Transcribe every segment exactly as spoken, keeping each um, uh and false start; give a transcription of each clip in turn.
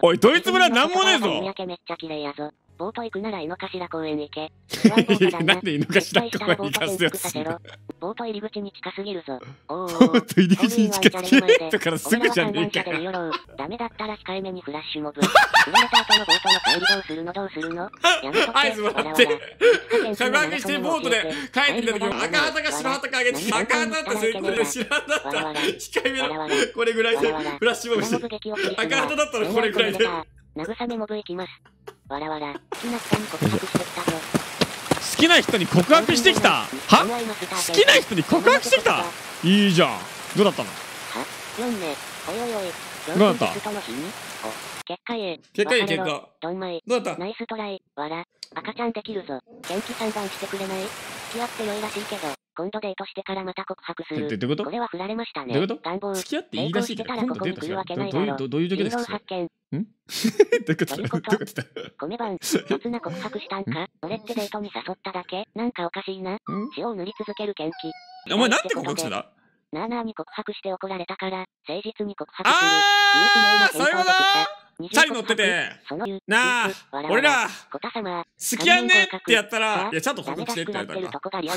おい、ドイツ村なんもねえぞ。 夕焼けめっちゃ綺麗やぞ。ボート行くなら井の頭公園行け。 なんで井の頭公園行かすやつ。 ボート入り口に近すぎるぞ。 ボート入り口に近すぎるだからすぐじゃねえかよ。 ダメだったら控えめにフラッシュモブ。売られた後のボートの帰りどうするのどうするの。やめとけ。 合図もらって科学してボートで帰ってきた時も赤旗か白旗かあげて赤旗だった成功で白旗だった控えめのこれぐらいでフラッシュモブして赤旗だったらこれぐらいで慰めモブ行きます。わらわら、好きな人に告白してきたぞ。 好きな人に告白してきたは好きな人に告白してきたいいじゃん。どうだったのはよんねおいおいおいどうだった結果 A 結果 A 結果どんまいどうだったナイストライわら赤ちゃんできるぞ。元気さん番してくれない。付き合って良いらしいけど今度デートしてからまた告白する。 どういうことこれは振られましたね。 どういうこと願望付き合っていいらしいけど今度デートするどういうどういう状況ですか発見。 んどういうことだどういうことだ米番、初な告白したんか俺ってデートに誘っただけなんかおかしいな。塩を塗り続ける元気。 お前なんて告白してたなあなあに告白して怒られたから誠実に告白する。 あーそういうことチャリ乗っててなあ俺ら好きやんねってやったらいやちゃんと告白してって言われたからちゃ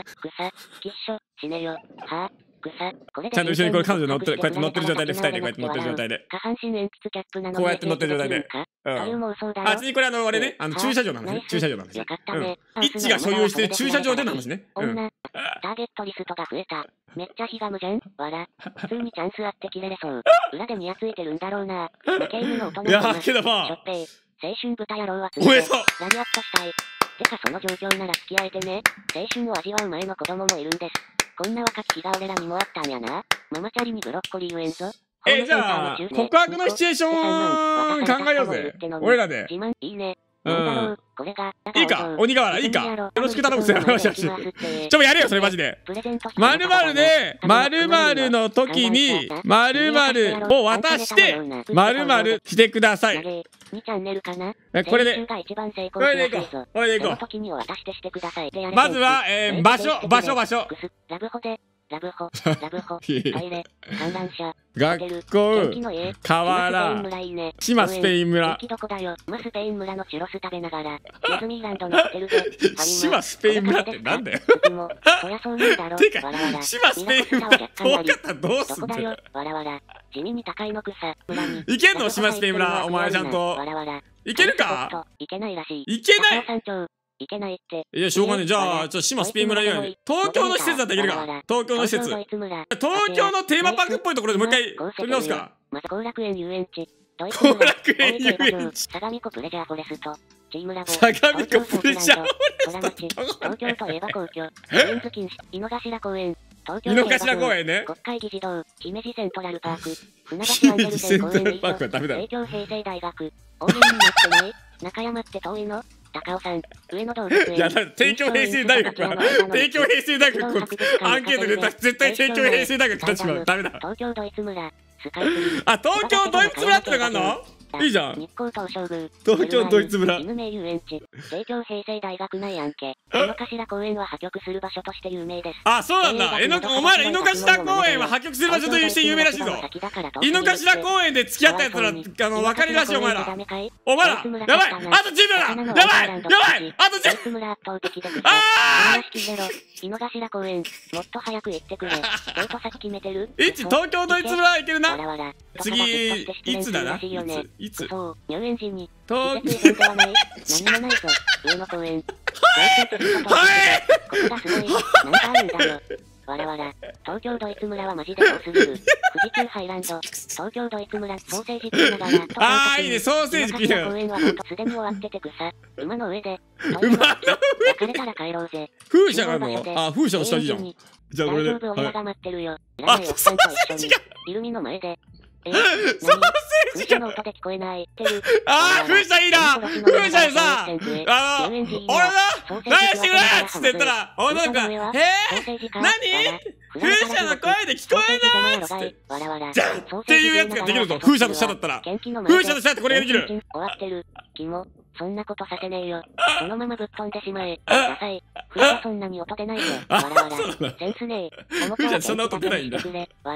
んと後ろにこれ彼女乗ってこうやって乗ってる状態でふたりでこうやって乗ってる状態でこうやって乗ってる状態であちにこれあの俺ねあの駐車場の話ね駐車場の話一致が所有してる駐車場での話ねターゲットリストが増えた。めっちゃひがむじゃん。わら。普通にチャンスあって切れれそう。裏でニヤついてるんだろうな。負け犬の大人いやけどまあしょっぺい。青春豚野郎はついてラリアットしたい。てかその状況なら付き合えてね。青春を味わう前の子供もいるんです。こんな若き日が俺らにもあったんやな。ママチャリにブロッコリー植えんぞ。 えじゃあ告白のシチュエーション考えようぜ。俺らで。 自慢いいね。 うん。 これがいいか鬼瓦いいかよろしく頼むぜ。よしよし。ちょやれよそれマジで。まるまるでまるまるの時にまるまるを渡してまるまるしてください。これでこれでいこうこれでいこう。まずはえ場所場所場所。 ラブホ、ラブホ、トイレ、観覧車、 学校、河原、島スペイン村。 スペイン村のチュロス食べながら、ディズニーランドのホテルで、 島スペイン村ってなんだよ。 そりゃそうなんだろ。 てか、島スペイン村遠かったらどうすんだよ。 わらわら、地味に高いの草、村に。 いけんの島スペイン村、お前ちゃんと。いけるかいけないらしい。 いけないいけないって。 いや、しょうがねえ。じゃあ、ちょっと島スペイン村言うように。東京の施設だったらいけるか東京の施設。東京のテーマパークっぽいところでもう一回取り直すか。 まず後楽園遊園地。 後楽園遊園地。 相模湖プレジャーフォレスト。チームラボ。 相模湖プレジャーフォレスト。 東京といえば皇居。ウンズキン井の頭公園。東京井の頭公園ね。 国会議事堂。姫路セントラルパーク。船橋アンデルセン公園以上。帝京平成大学。応援になってない中山って遠いの高尾さん、上野動物園。 いや、帝京平成大学は、帝京平成大学、アンケートで出たら絶対帝京平成大学立ちまう。ダメだ。 東京ドイツ村、スカイツリー。 あ、東京ドイツ村ってのがあんのいいじゃん。 日光東照宮。 東京ドイツ村。 犬名遊園地。帝京平成大学内アンケ。井の頭公園は破局する場所として有名です。 あ、そうなんだ。えのお前ら井の頭公園は破局する場所として有名らしいぞ。井の頭公園で付き合ったやつら、あの、分かりらしいお前ら。お前ら、やばいあとじゅうびょうだやばいやばいあとじゅうびょうあー井の頭公園、もっと早く行ってくれ。デート先決めてるいち、東京ドイツ村行けるな。次、いつだな。いつそう、入園時に。 東季節イベントはない。何もないぞ。上野公園。 はいここがすごい。なんかあるんだよ。わらわら。東京ドイツ村はマジで多すぎる。富士急ハイランド。東京ドイツ村、ソーセージ食いながら。 あーいいね、ソーセージ食いながら。 公園はほんとすでに終わってて草。馬の上で。 馬の上別れたら帰ろうぜ。 風車があるのあ、風車の下にじゃん。じゃあこれで。 大丈夫、俺らが待ってるよ。 あ、ソーセージがイルミの前で。 ソーセージがの音で聞こえない。 あー、風車いいな風車でさ、あの、俺だ何してくれっつって言ったら、おなんか、えー、何風車の声で聞こえないっつって。じゃんっていうやつができるぞ、風車の下だったら。風車の下ってこれができる。 終わってる。キモ。そんなことさせねえよ。そのままぶっ飛んでしまえ。ダサい。風車そんなに音出ないぞ。わらわら。センスねえ。 風車そんな音出ないんだ。 わら。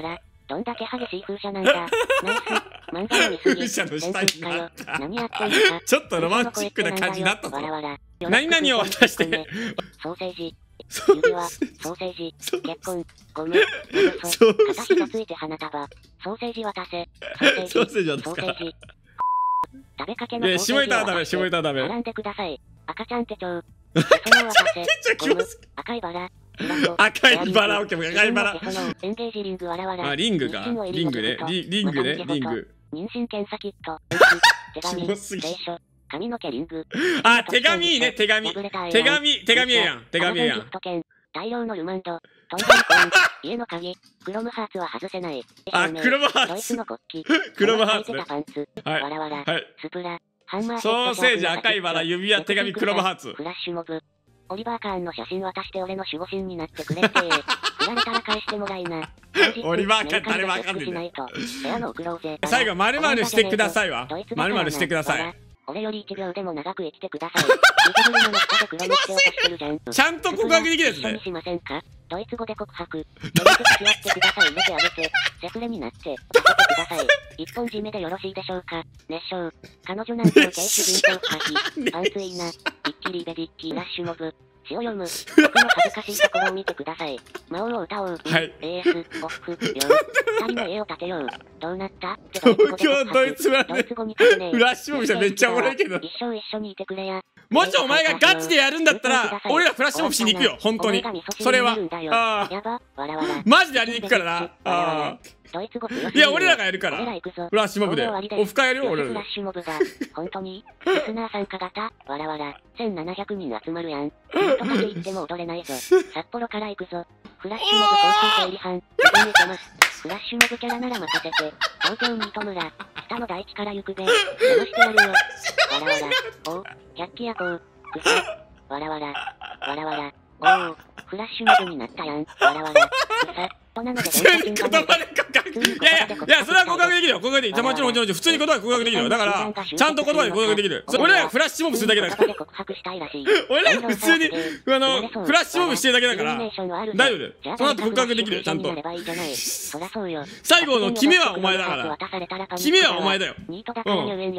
どんだけ激しい風車なんだ。ナイス。漫画の見過ぎ。 風車の下になった。 何やってんのか。 ちょっとロマンチックな感じになったぞ。何々を渡して。 ソーセージ。指輪、ソーセージ、結婚、ゴム、ソ片膝ついて花束、ソーセージ渡せ、ソーセージ、ソーセージ。食べかけのソーセージを渡して、絡んでください。赤ちゃん手帳。手帳を渡せ、ゴム、赤いバラ。 赤いバラ、オッケー、赤いバラ。 エンゲージリング、わらわら。 あ、リングか。リングね。リングね、リング。 妊娠検査キット。手紙、聖書。髪の毛リング。 あ、手紙いいね、手紙。手紙、手紙ええやん。手紙ええやん。 大量のルマンド。トンボンコン。家の鍵。クロムハーツは外せない。 あ、クロムハーツ。 ドイツの国旗。 クロムハーツ。 パンツ。わらわら。スプラ。ハンマーソーセージ、赤いバラ、指輪、手紙、クロムハーツ。 フラッシュモブ。オリバーカーンの写真渡して俺の守護神になってくれって。振られたら返してもらいな。 オリバーカーン誰もわかんねえ。 最後、まるまるしてくださいわ。まるまるしてください。 俺よりいちびょうでも長く生きてください。水車の下で黒塗って落としてるじゃん。 ちゃんと告白できるやつね。 一緒にしませんか？ドイツ語で告白。ドイツ付き合ってください。入れてあげて。セフレになって、させてください。一本締めでよろしいでしょうか？熱唱。彼女なんて軽主人公可否。パンツいいな。ビッキリベディッキーラッシュモブ。詩を読む。僕の恥ずかしいところを見てください。魔王を歌おう。 はい。 エース、オフ、よう。二人の家を建てよう。どうなった？ 東京ドイツ村で。 ドイツ語に書くね。 フラッシュモブじゃめっちゃおもろいけど。 一生一緒にいてくれや。 もしお前がガチでやるんだったら、俺らフラッシュモブしに行くよ、本当に。それは。ああ。マジでやりに行くからな。ああ。いや、俺らがやるから。フラッシュモブで。オフ会やるよ、俺ら。 フラッシュモブが。本当にリスナー参加型わらわら。せんななひゃくにん集まるやん。とかで行っても踊れないぞ。札幌から行くぞ。フラッシュモブ交通整理班。自分にかます。フラッシュモブキャラなら任せて。東京に糸村。北の大地から行くべ。騙してやるよ。わらわら。おう。百鬼夜行。くそ。わらわら。わらわら。おお。フラッシュモブになったやん。わらわら。くさ。普通に言葉で告白。 いやいや、いや、それは告白できるよ。告白できる。もちろん、もちろん、普通に言葉で告白できるよ。だから、ちゃんと言葉で告白できる。俺らフラッシュモブするだけだから。俺ら普通に、あの、フラッシュモブしてるだけだから、大丈夫。その後告白できるよ、ちゃんと。最後の決めはお前だから。決めはお前だよ。うん。フラ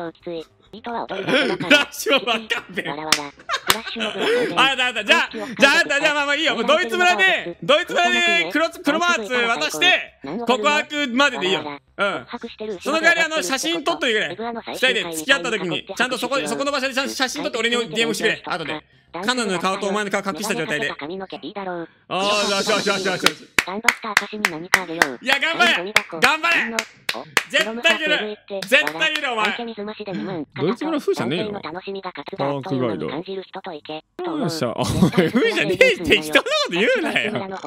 ッシュモブわかんねえ。あ、だだ、じゃあ、じゃあ、じゃあ、まあまあいいよ。ドイツ村で、ドイツ村で黒マーツ渡して、告白まででいいよ。うん。その代わりあの、写真撮っといてくれ。二人で付き合った時に、ちゃんとそこ、そこの場所で写真撮って俺に ディーエム してくれ。後で。彼女の顔とお前の顔隠した状態で。ああ、よしよしよしよしよし。 頑張った証に何かあげよう。 いや、頑張れ頑張れ絶対いける絶対いけるお前ドイツ村風車ねえのパークガイドよっしゃ、お前風車ねえって適当なこと言うなよ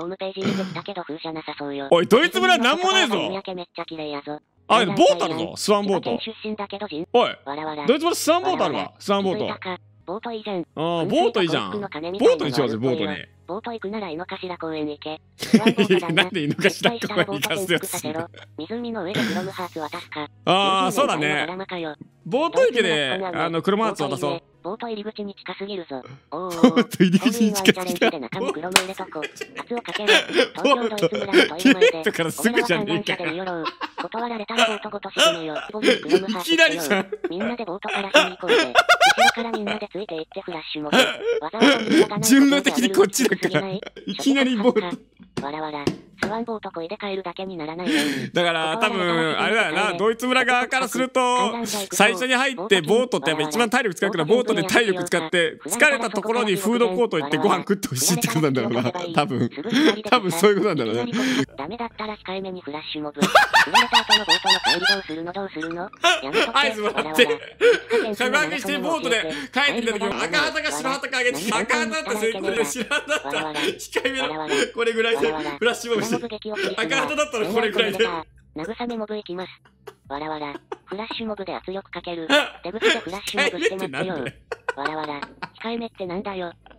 おい、ドイツ村なんもねえぞあ、ボートあるぞ、スワンボートおい、ドイツ村スワンボートあるわ、スワンボートボートいいじゃん。 ああ、ボートいいじゃん。ボートにしようぜ、ボートに。 ボート行くなら井の頭公園行け。 なんで井の頭公園行かすやつ湖の上でクロムハーツ渡すか。 ああ、そうだね。ボート池で、あの、クロムハーツ渡そう。 ボート入り口に近すぎるぞ。おー。 ボート入り口に近すぎる。 中身クロム入れとこ。圧をかける。東京ドイツ村のトイレ前で。 からすぐじゃねえか。 断られたらボートごと沈めよ。 いきなりじゃん。 みんなでボートからしに行こうぜ。後ろからみんなでついていってフラッシュモブ。わざわざ見たがない。 順路的にこっちだから。いきなりボート。 わらわら。スワンボートこいで帰るだけにならないように。 だから多分あれだよな、ドイツ村側からすると最初に入ってボートってやっぱ一番体力使うからボートで体力使って疲れたところにフードコート行ってご飯食ってほしいってことなんだろうな、多分多分そういうことなんだろうな。 ダメだったら控えめにフラッシュモブ。振られた後のボートの帰りどうするのどうするの。 合図もらって着爆してボートで帰ってきた時赤旗か白旗かあげて赤旗だった成功で白旗だった控えめのこれぐらいでフラッシュモブして赤旗だったらこれぐらいで慰めモブいきます。わらわら。フラッシュモブで圧力かける。出口でフラッシュモブして待ってよ。わらわら。控えめってなんだよ。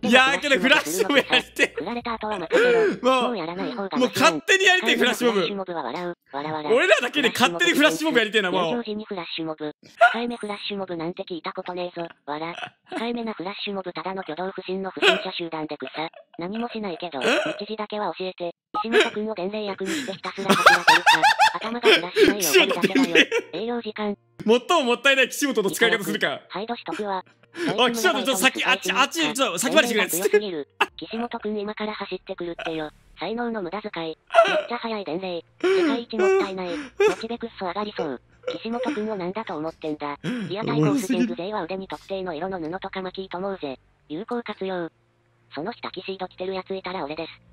でいやーけどフラッシュモブやりて振られた後は任せろ。 もうもうやらない方がもう勝手にやりてえフラッシュモブ。 フラッシュモブは笑う。笑わら。 俺らだけで勝手にフラッシュモブやりてえな、も入場う。 時にフラッシュモブ。控えめフラッシュモブなんて聞いたことねえぞ。笑。控えめなフラッシュモブただの挙動不審の不審者集団で草。何もしないけど、日時だけは教えて。石本くんを伝令役にしてひたすら走らせるか。頭がフラッシュ内容を取るだけだよ。営業時間。 最ももったいない岸本の使い方するか。 ハイドしとくわ。 おい、岸本ちょっと先、あっち、あっち、ちょっと先回りしてくれっつって。 岸本くん今から走ってくるってよ。才能の無駄遣い。めっちゃ速い伝令。世界一もったいない。モチベクッソ上がりそう。岸本くんをなんだと思ってんだ。リアタイゴースティング勢は腕に特定の色の布とか巻きと思うぜ。有効活用。その下キシード着てるやついたら俺です。